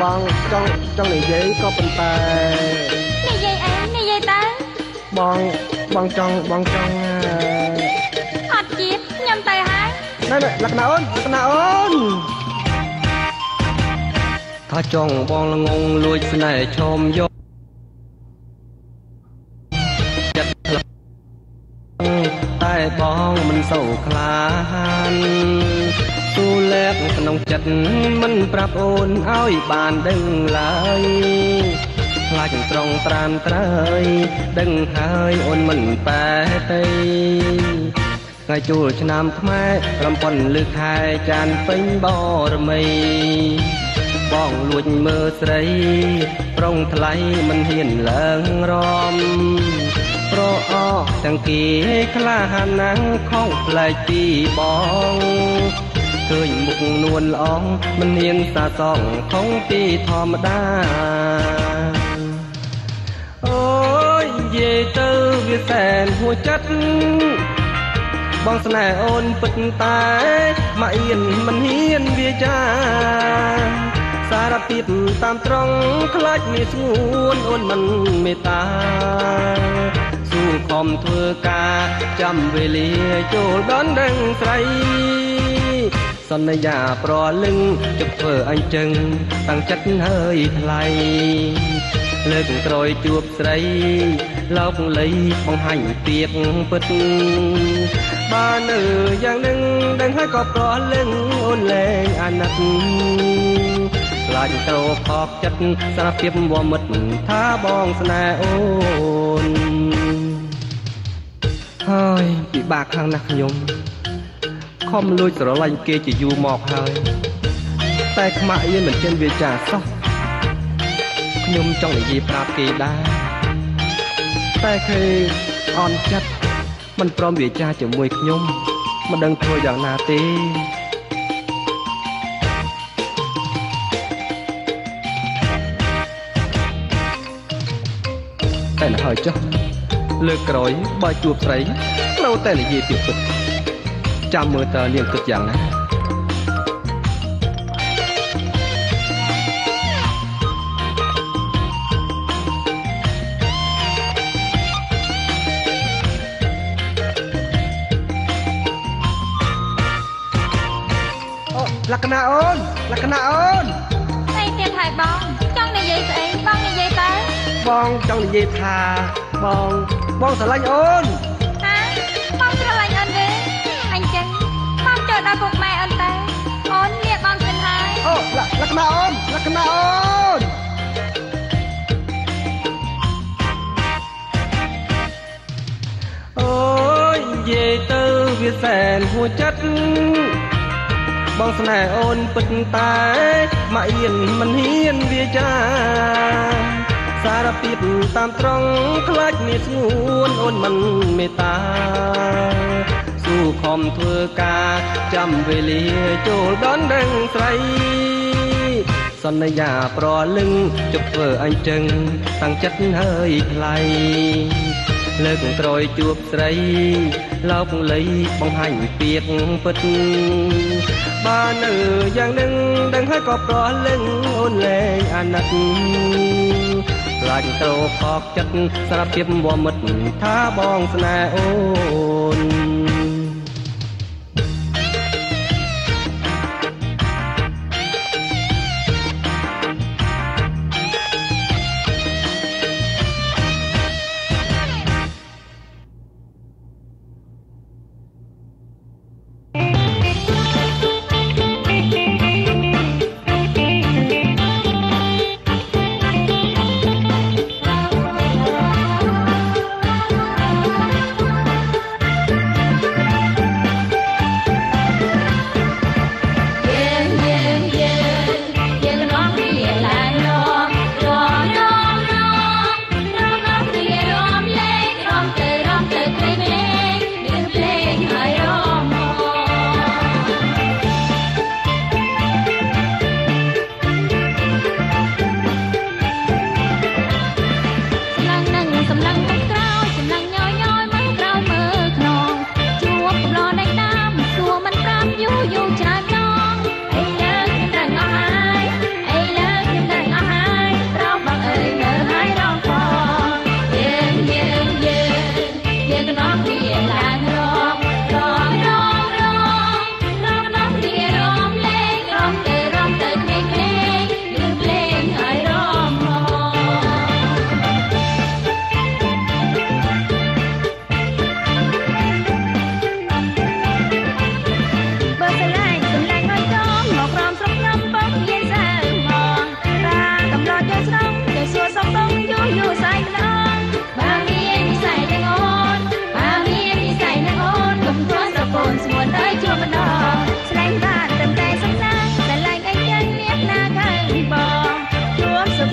បងចង់និយាយក៏ប៉ុន្តែនិយាយអីនិយាយទៅបងចង់អត់ជាតិខ្ញុំទៅហើយណែលក្ខណៈអូនថាចង់បងល្ងងលួចស្នេហ៍ឈោមយកតែបងមិនសូវខ្លានទូលែកក្នុងចិត្តមិនប្រាប់អូនឲ្យបានដឹងឡើយខ្លាចត្រង់ត្រានត្រើយដឹងហើយអូនមិនបែទេថ្ងៃជួលឆ្នាំខ្មែររំពន់លើខែចានពេញបរមីបងលួចមើលស្រីប្រុងថ្លៃមិនហ៊ានឡើងរំប្រអកទាំងគេក្លាហានណាស់ខំផ្លែកពីបងឃើញមុខនួនល្អងមិនហ៊ានសាសងខំពីធម្មតាអូយនិយាយទៅវាសែនហួចចិត្តបងស្នេហ៍អូនពិតតែមកអៀនមិនហ៊ានវាចាសារភាពតាមត្រង់ខ្លាចមានស្ងួនអូនមិនមេត្តាស៊ូខំធ្វើការចាំវេលាចូលដល់ដឹងស្រីសន្យាប្រលឹងជប់ធ្វើអញ្ចឹងតាំងចិត្តហើយថ្លៃលើកក្រោយជួបស្រីលោកលៃបង្ហាញពីកពិតបាននៅយ៉ាងនឹងដឹងហើយក៏ប្រលឹងអូនលែងអាណិតខ្លាចត្រោខកចិត្តសារភាពវមិតថាបងស្នេហ៍អូនហើយពិបាកខ្លាំងណាស់ខ្ញុំខំលួចស្រឡាញ់គេជាយូរមកហើយតែខ្មាក់យេមិនចេញវាចាសោះខ្ញុំចង់និយាយប្រាប់គេដែរតែគេអន់ចិត្តមិនព្រមវាចាជាមួយខ្ញុំមិនដឹងធ្វើយ៉ាងណាទេតែណ៎ហើយចុះលើកក្រោយបើជួបស្រីត្រូវតែនិយាយពីពិតចាំមើលតើនាងគិតយ៉ាងណាលក្ខណៈអូនស្អីទៀតហើយបងចង់និយាយស្អីបងនិយាយទៅបងចង់និយាយថាបងស្រឡាញ់អូនហាបងស្រឡាញ់អូនទេអញ្ចឹងបងចូលដល់ពុកម៉ែអូនទៅអូនលៀកបងសិនហើយអូលក្ខណៈអូនអូយនិយាយទៅវាសែនហួចចិត្តបងស្នេហ៍អូនពិតតែមកអៀនមិនហ៊ានវាចាសារភាពតាមត្រង់ខ្លាចមានស្ងួនអូនមិនមេត្តាស៊ូខំធ្វើការចាំវេលាចូលដល់ដឹងស្រីសន្យាប្រលឹងជប់ធ្វើអញ្ចឹងតាំងចិត្តហើយថ្លៃលើកក្រោយជួបស្រីលោកលៃបង្ហាញពីកពិតបាននៅយ៉ាងនឹងដឹងហើយក៏ប្រលឹងអូនលែងអាណិតខ្លាចត្រោខកចិត្តសារភាពវមិតថាបងស្នេហ៍អូន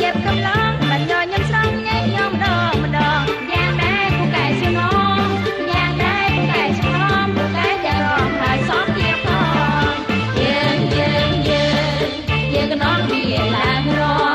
ភាពកំឡងមិនញញឹមស្រង់ញ៉ៃញោមម្ដងម្ដងយ៉ាងដែរពូកែសៀងងយ៉ាងដែរពូកែសៀងងពូកែទាំងរងហើយសំទៀតផងយើងកណងវាឡើងរង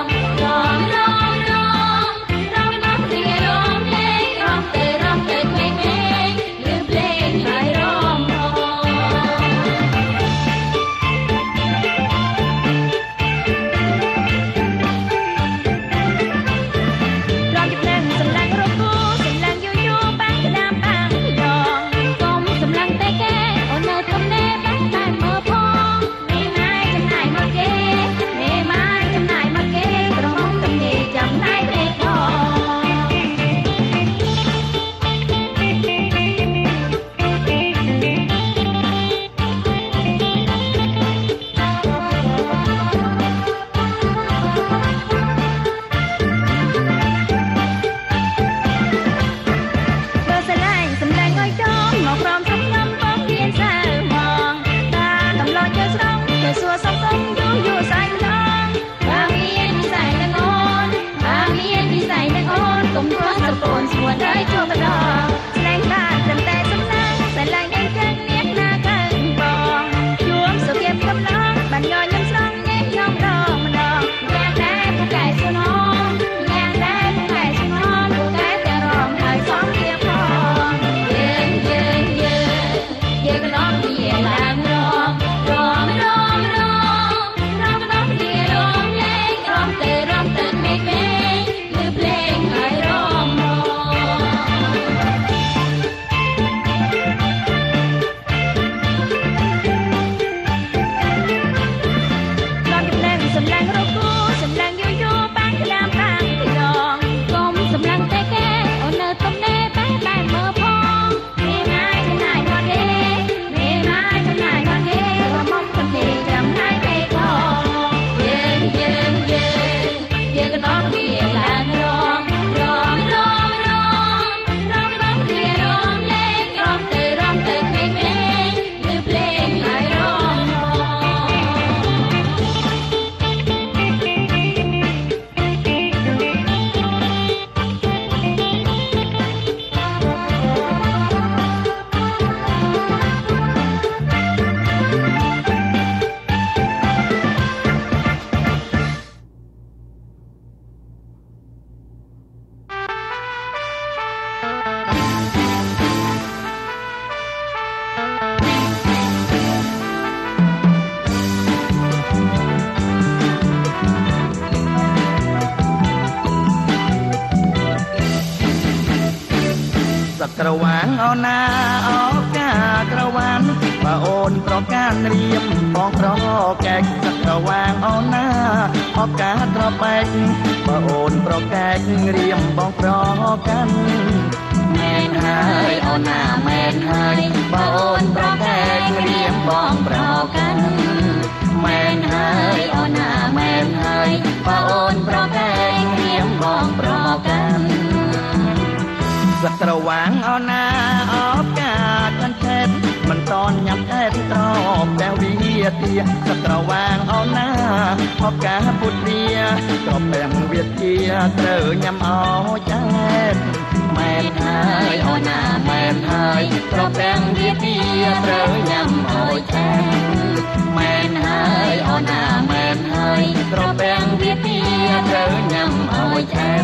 ក្រវាងអូណាអូកាក្រវានបើអូនប្រកានរៀមបងប្រកែកក្រវាងអូណាអូកាត្របែកបើអូនប្រកែករៀមបងប្រកាន់មែនហើយអូណាមែនហើយបើអូនប្រកែករៀមបងប្រកាន់មែនហើយអូណាមែនហើយបើអូនប្រកែករៀមបងប្រកាន់សក្រវាងអូណាអូកាកាន់ខេតមិនតនញ៉ាំតែត្រប់តែវិទាសក្រវាងអូណាអូកាពុទ្រាត្រប់ទាំងវិទាត្រូវញ៉ាំអោចែកមែនហើយអូណាមែនហើយត្រប់ទាំងវិទាត្រូវញ៉ាំអោចែកមែនហើយអូណាមែនហើយត្រប់ទាំងវិទាត្រូវញ៉ាំអោចែក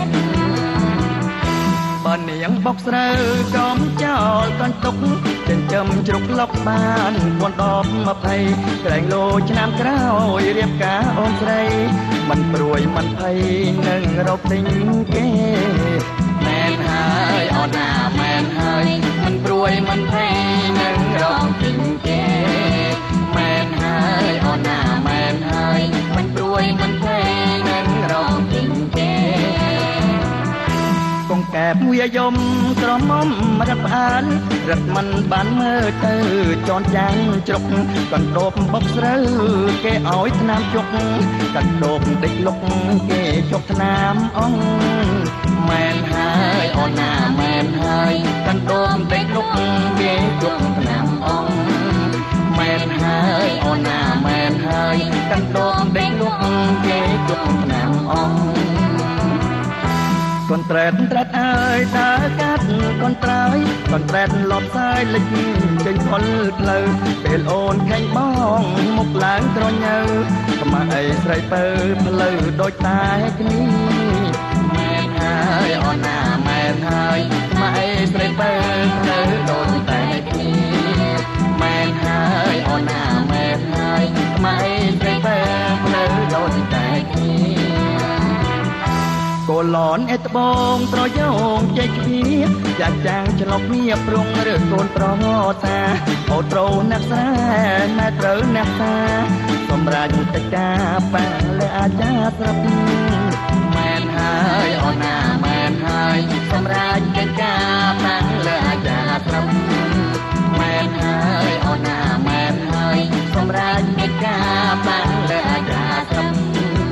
បើនាងបុកស្រូវចំចោលកន្ទុកចិញ្ចឹមជ្រុកលុកបាន10-20ក្រែងលោឆ្នាំក្រោយរៀបការអូនស្រីមិនព្រួយមិនភ័យនឹងរកទិញគេមែនហើយអូនណាមែនហើយមិនព្រួយមិនភ័យនឹងរកទិញគេមែនហើយអូនណាមែនហើយមិនព្រួយមិនភ័យនឹងរកទិញគេកងកែបវាយំក្រមុំរត់ផ្អានរត់មិនបានមើលទៅចនចាំងជ្រុកកណ្ដោបបុកស្រូវគេឲ្យថ្នាំជុកកណ្ដោបដេកលុកគេជុកថ្នាំអងមែនហើយអូនណាមែនហើយកណ្ដោបដេកលុកគេជុកថ្នាំអងមែនហើយអូនណាមែនហើយកណ្ដោបដេកលុកគេជុកថ្នាំអងកូនត្រែតអើយតើកាត់កូនត្រៃកូនត្រែតលបសាយលិចចេញផុលផ្លូវពេលអូនខាញ់បងមុខឡើងត្រញើខ្មាស់អីស្រីពើផ្លូវដូចតែគ្នាមែនហើយអូនណាមែនហើយខ្មាស់អីស្រីពើផ្លូវដូចតែគ្នាមែនហើយអូនណាមែនហើយខ្មាស់អីស្រីពើផ្លូវដូចតែគ្នាកូនឡនអេត្បូងត្រយោងចេកគ្នាចាស់ចាំងឆ្លុកគ្នាប្រងឬកូនប្រហតាអូត្រូអ្នកស្រែណែត្រូវអ្នកតាសម្រាប់កិច្ចការបាលើអាចារ្យស្រាប់មែនហើយអូនណាមែនហើយសម្រាប់កិច្ចការបាលើអាចារ្យស្រាប់មែនហើយអូនណាមែនហើយសម្រាប់កិច្ចការបាលើអាចារ្យស្រាប់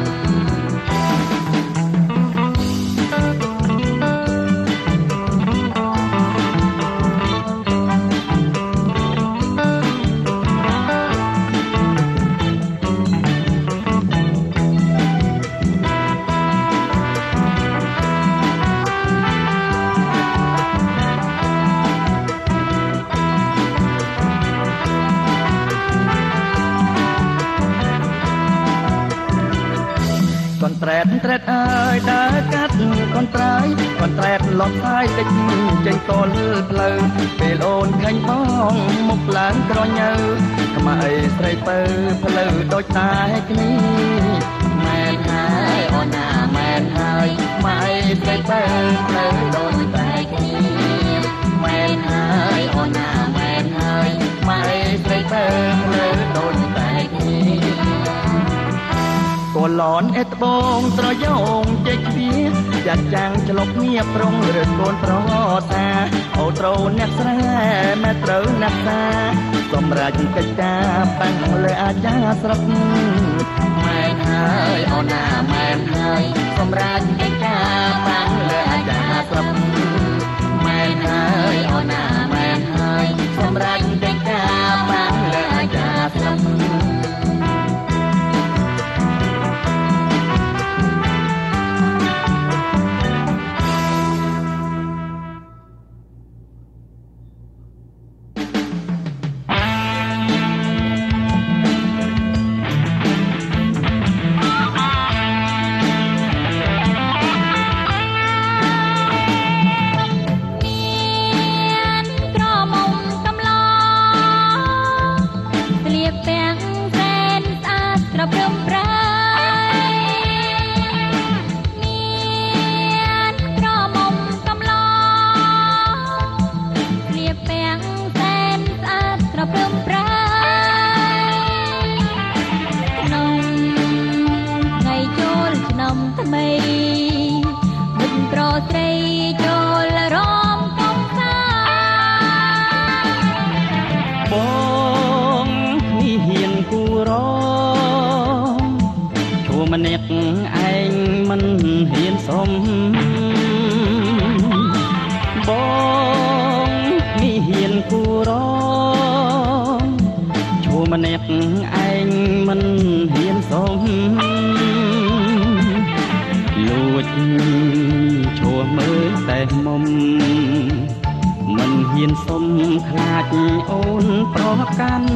កូនត្រែតអើយដើរកាត់កូនត្រៃកូនត្រែតលបសាយតិចចេញកលផ្លូវពេលអូនឃើញបងមុខឡើងក្រញើខ្មាស់អីស្រីពើផ្លូវដូចតែគ្នាមែនហើយអូនណាមែនហើយខ្មាស់អីស្រីពើផ្លូវដូចតែគ្នាមែនហើយអូនណាមែនហើយខ្មាស់អីស្រីពើផ្លូវដូចតែគ្នាកូនឡនអេត្បូងត្រយោងចេកគ្នាចាស់ចាំងឆ្លុកគ្នាប្រងឬកូនប្រហតាអូត្រូអ្នកស្រែណែត្រូវអ្នកតាសម្រាប់កិច្ចការបាំងលើអាចារ្យស្រាប់មែនហើយអូនណាមែនហើយសម្រាប់កិច្ចការបាំងលើអាចារ្យស្រាប់មែនហើយអូនណាមែនហើយសម្រាប់កិច្ចការបាំងលើអាចារ្យស្រាប់ម្នាក់ឯងមិនហ៊ានសុំបងមីហ៊ានគូរងឈ្មោះម្នាក់ឯងមិនហ៊ានសុំលួចឈ្មោះមើលតែមុំមិនហ៊ានសុំខ្លាចអូនប្រកាន់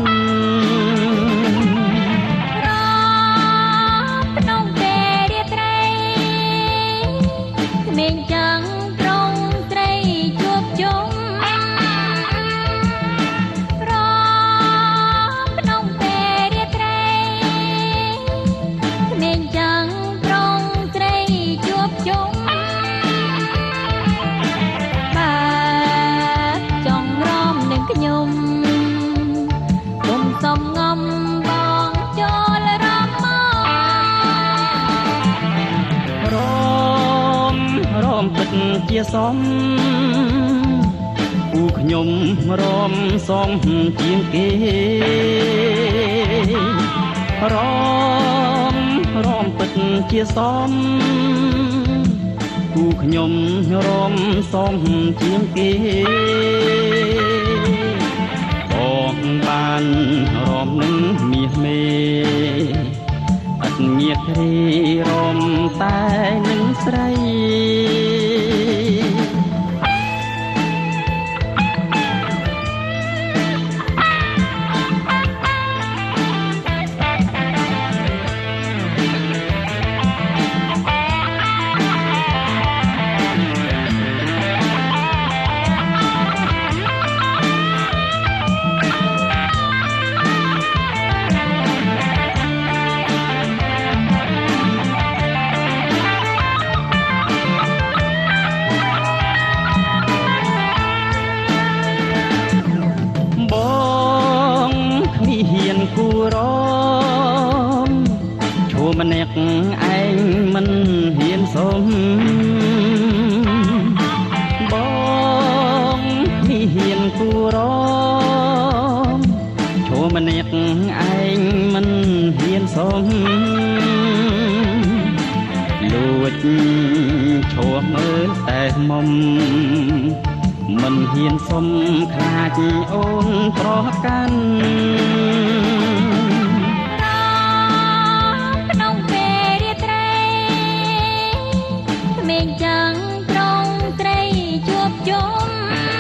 មានចាំងត្រង់ស្រីជួបជុំរក្នុងពេលរាត្រីមានចាំងត្រង់ស្រីជួបជុំបើចង់រំនឹងខ្ញុំគុំសំងំបងចូលរំរំពិតជាសមគូខ្ញុំរំសមជាងគេរំពិតជាសមគូខ្ញុំរំសមជាងគេបងបានរំនឹងមាសមេអត់ញាតរីរំតែនឹងស្រីឈួមមើលតែមុំមិនហ៊ានសុំខ្លាចអូនប្រកាន់ក្នុងពេលរាត្រីក្មេងចាំងត្រង់ត្រីជួបជុំ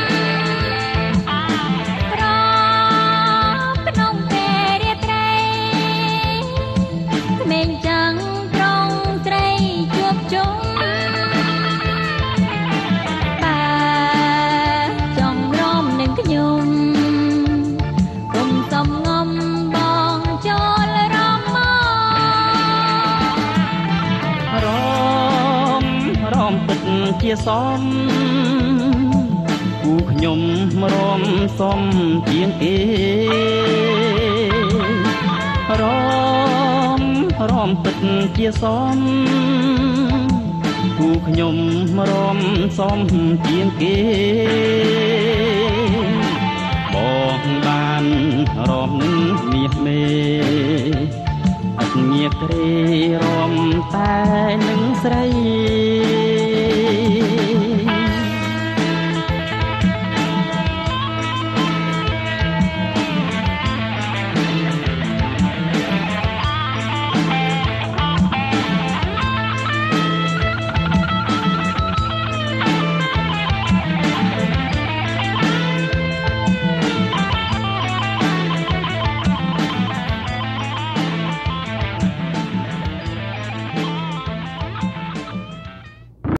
ក្នុងពេលរាត្រីក្មេងចាំងត្រង់ត្រីជួបជុំខ្ញុំគុំសំងំបងចូលរំរំទឹកជាសំគូខ្ញុំរំសំជាងគេរំទឹកជាសំគូខ្ញុំរំសំជាងគេបងបានរំនឹងមាសមេអត់ងាកគ្រារំតែនឹងស្រី